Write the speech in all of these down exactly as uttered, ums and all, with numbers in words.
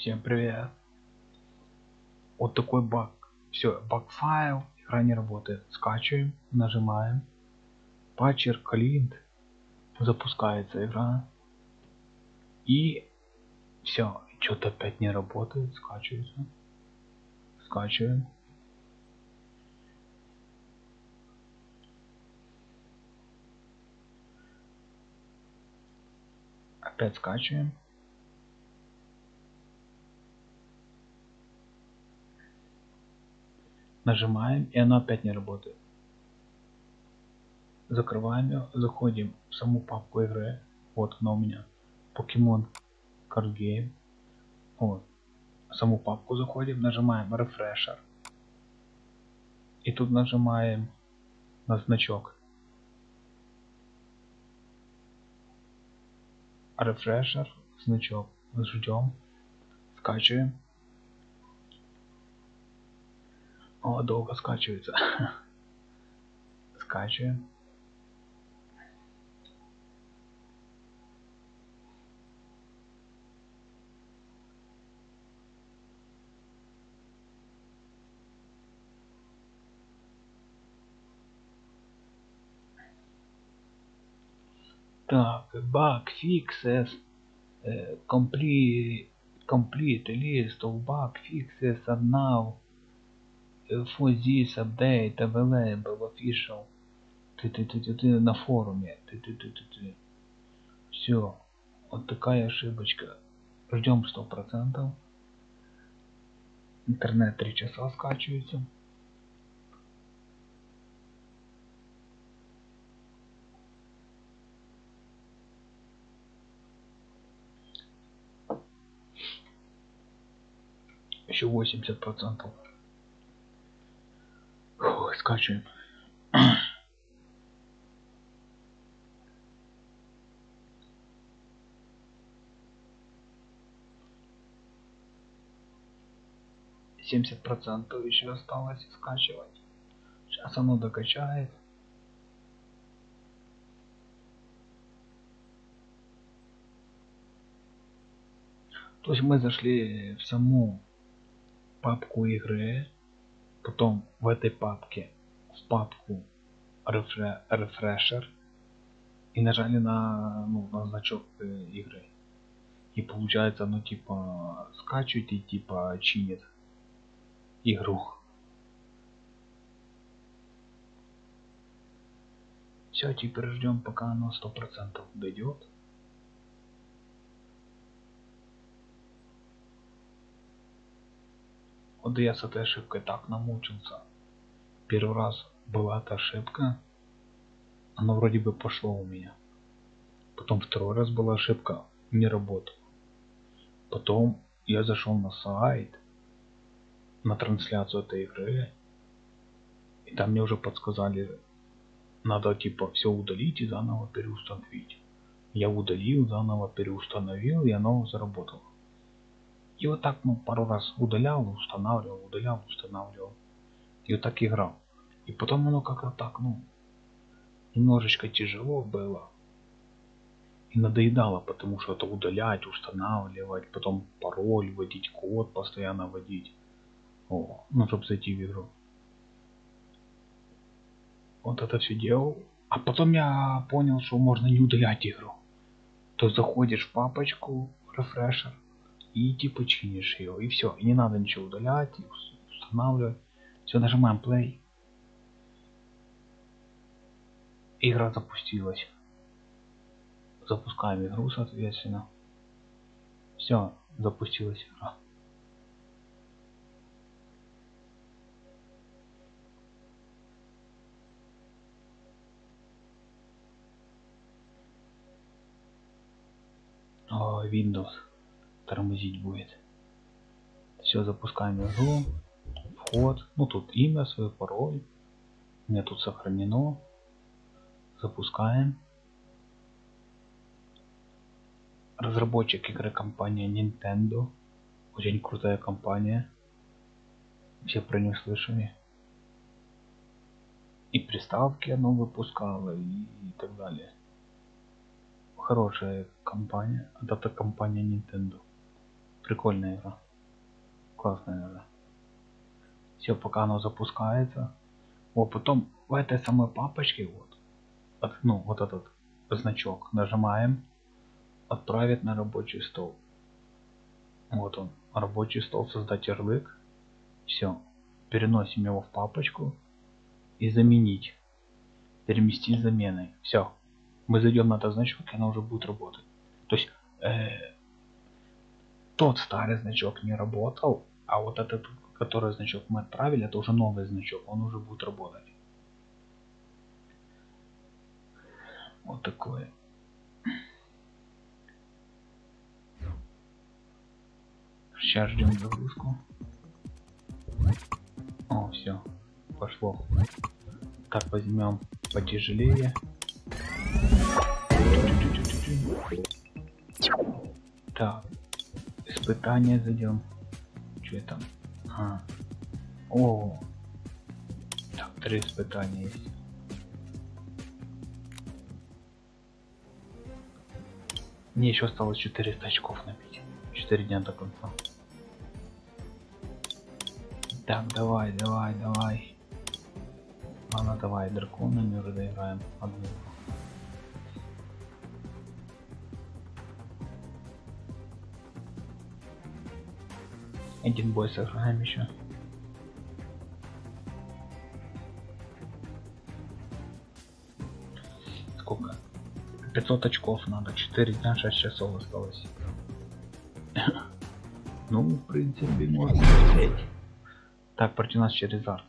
Всем привет. Вот такой баг. Все, баг файл, игра не работает. Скачиваем, нажимаем. Patcher Client. Запускается игра. И все, что-то опять не работает. Скачивается. Скачиваем. Опять скачиваем. Нажимаем, и оно опять не работает. Закрываем ее, заходим в саму папку игры. Вот она у меня. Pokemon Card Game. Вот. В саму папку заходим, нажимаем Refresher. И тут нажимаем на значок. Refresher, значок. Ждем. Скачиваем. О, долго скачивается. Скачиваем. Так, bug fixes, uh, complete, complete list of bug fixes are now uh, for this update available official. Ты, ты, ты, ты, ты на форуме. Ты, ты, ты, ты, ты. Все. Вот такая ошибочка. Ждем сто процентов. Интернет три часа скачивается. Еще восемьдесят процентов. Фух, скачиваем. семьдесят процентов еще осталось скачивать. Сейчас оно докачает. То есть мы зашли в саму папку игры, потом в этой папке в папку Refresher и нажали на, ну, на значок игры. И получается, ну типа скачивает и типа чинит игру. Все, теперь ждем, пока оно сто процентов дойдет. Вот я с этой ошибкой так намучился. Первый раз была эта ошибка, оно вроде бы пошло у меня. Потом второй раз была ошибка, не работала. Потом я зашел на сайт, на трансляцию этой игры, и там мне уже подсказали, надо типа все удалить и заново переустановить. Я удалил, заново переустановил, и оно заработало. И вот так, ну, пару раз удалял, устанавливал, удалял, устанавливал. И вот так играл. И потом оно как-то так, ну, немножечко тяжело было. И надоедало, потому что это удалять, устанавливать, потом пароль вводить, код постоянно вводить. О, ну, чтобы зайти в игру. Вот это все делал. А потом я понял, что можно не удалять игру. То заходишь в папочку Refresher и типа чинишь ее. И все. И не надо ничего удалять, устанавливать. Все, нажимаем play. Игра запустилась. Запускаем игру, соответственно. Все, запустилась игра. О, Windows тормозить будет. Все, запускаем игру. Вход. Ну тут имя, свой пароль. У меня тут сохранено. Запускаем. Разработчик игры компания Nintendo. Очень крутая компания. Все про нее слышали. И приставки она выпускала, и, и так далее. Хорошая компания. Это компания Nintendo. Прикольная игра. Классная игра. Все, пока оно запускается. Вот потом в этой самой папочке вот, от, ну вот этот значок нажимаем, отправить на рабочий стол. Вот он, рабочий стол, создать ярлык. Все, переносим его в папочку и заменить. Переместить заменой. Все, мы зайдем на этот значок, и она уже будет работать. То есть э, тот старый значок не работал, а вот этот, который значок мы отправили, это уже новый значок, он уже будет работать. Вот такое. Сейчас ждем загрузку. О, все, пошло. Так, возьмем потяжелее. Так, испытание зайдем. Что это? А. О, так, три испытания есть. Мне еще осталось четыреста очков набить. четыре дня до конца. Так, давай, давай, давай. Ладно, давай, драконами уже доиграем одну. Один бой сыграем еще. Сколько? пятьсот очков надо, четыре дня, шесть часов осталось. Ну, в принципе, можно успеть. Так, против нас Черезард.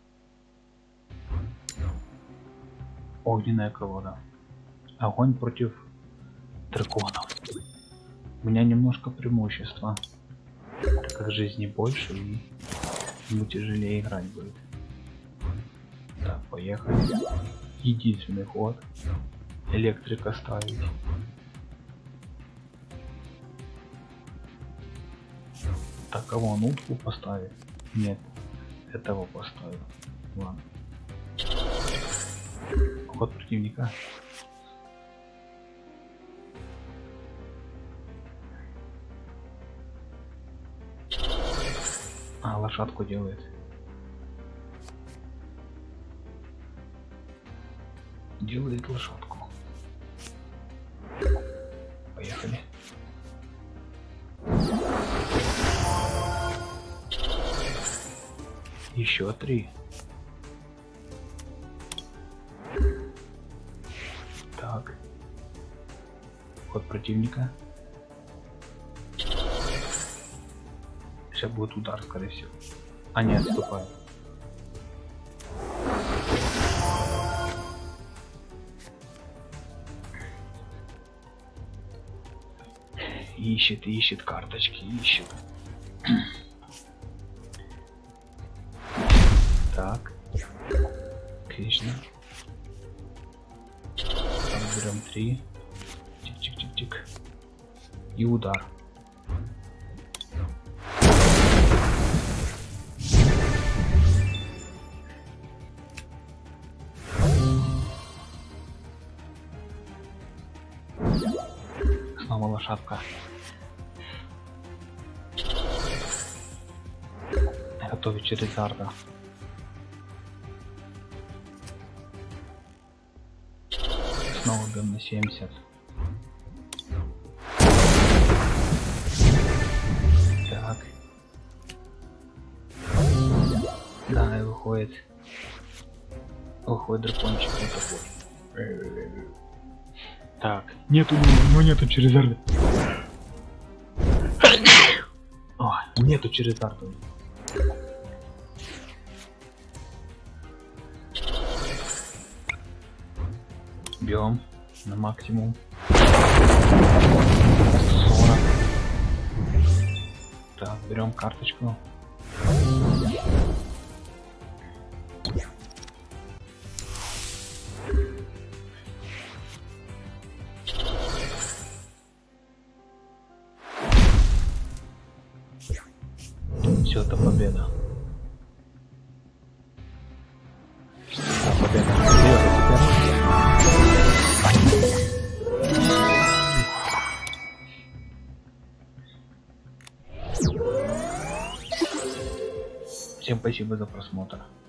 Огненная колода. Огонь против драконов. У меня немножко преимущество, так как жизни больше и ему тяжелее играть будет. Так, поехали. Единственный ход. Электрика ставить. Так, кого он утку поставит? Нет, этого поставил. Ладно. Ход противника. А, лошадку делает. Делает лошадку. Поехали. Еще три. Так. Ход противника. Сейчас будет удар, скорее всего. А не, отступает. Ищет, ищет карточки, ищет. Так. Отлично. Там берем три. Тик-тик-тик-тик. И удар. Снова лошадка. Готовить Черезарда. Снова бьем на семьдесят. Так. Да, и выходит. Выходит дракончик вот такой. Так. Нету, ну нету Черезарда. О, нету Черезарда. Бьем на максимум. сорок. Так, берем карточку. Все, это победа. Это победа. Всем спасибо за просмотр.